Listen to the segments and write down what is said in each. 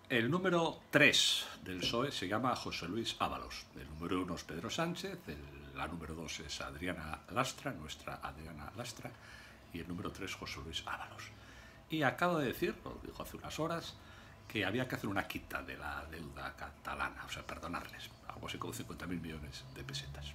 El número 3 del PSOE se llama José Luis Ábalos. El número 1 es Pedro Sánchez, la número 2 es Adriana Lastra, nuestra Adriana Lastra, y el número 3 José Luis Ábalos. Y acaba de decir, lo dijo hace unas horas, que había que hacer una quita de la deuda catalana, o sea, perdonarles, algo así como 50.000 millones de pesetas.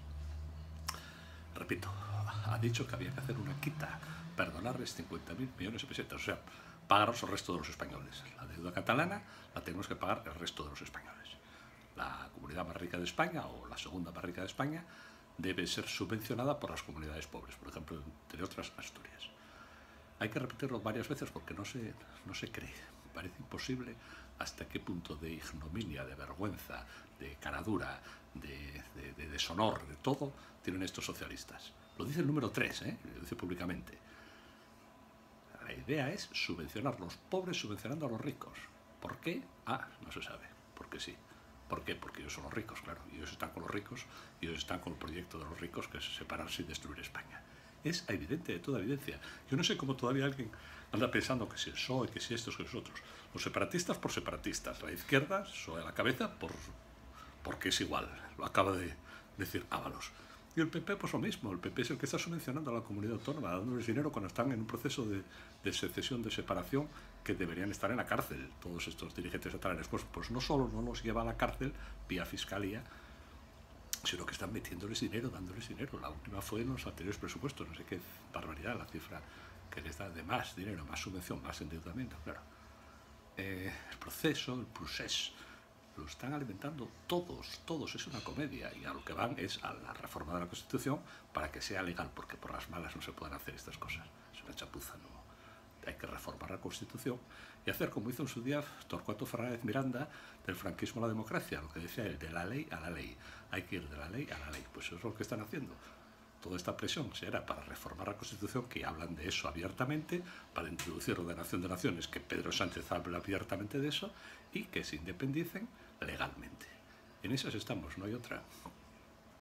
Repito, ha dicho que había que hacer una quita, perdonarles 50.000 millones de pesetas, o sea, pagarlos el resto de los españoles. La deuda catalana la tenemos que pagar el resto de los españoles. La comunidad más rica de España, o la segunda más rica de España, debe ser subvencionada por las comunidades pobres, por ejemplo, entre otras, Asturias. Hay que repetirlo varias veces porque no se cree, parece imposible hasta qué punto de ignominia, de vergüenza, de caradura, de deshonor, de todo, tienen estos socialistas. Lo dice el número 3, lo dice públicamente. La idea es subvencionar a los pobres subvencionando a los ricos. ¿Por qué? No se sabe. Porque sí. ¿Por qué? Porque ellos son los ricos, claro. Y ellos están con los ricos y ellos están con el proyecto de los ricos, que es separarse y destruir España. Es evidente, de toda evidencia. Yo no sé cómo todavía alguien anda pensando que si el PSOE, que si estos, que los otros. Los separatistas por separatistas. La izquierda, PSOE a la cabeza, porque es igual. Lo acaba de decir Ábalos. Y el PP, pues lo mismo. El PP es el que está subvencionando a la comunidad autónoma, dándoles dinero cuando están en un proceso de secesión, de separación, que deberían estar en la cárcel. Todos estos dirigentes estatales, pues no solo no los lleva a la cárcel vía fiscalía, sino que están metiéndoles dinero, dándoles dinero. La última fue en los anteriores presupuestos, no sé qué barbaridad la cifra que les da de más dinero, más subvención, más endeudamiento, claro. El proceso, el procés, lo están alimentando todos, es una comedia, y a lo que van es a la reforma de la Constitución para que sea legal, porque por las malas no se pueden hacer estas cosas, es una chapuza, ¿no? Hay que reformar la Constitución y hacer como hizo en su día Torcuato Fernández Miranda del franquismo a la democracia, lo que decía él, de la ley a la ley, hay que ir de la ley a la ley, pues eso es lo que están haciendo. Toda esta presión será para reformar la Constitución, que hablan de eso abiertamente, para introducir ordenación de naciones, que Pedro Sánchez habla abiertamente de eso, y que se independicen legalmente. En esas estamos, no hay otra.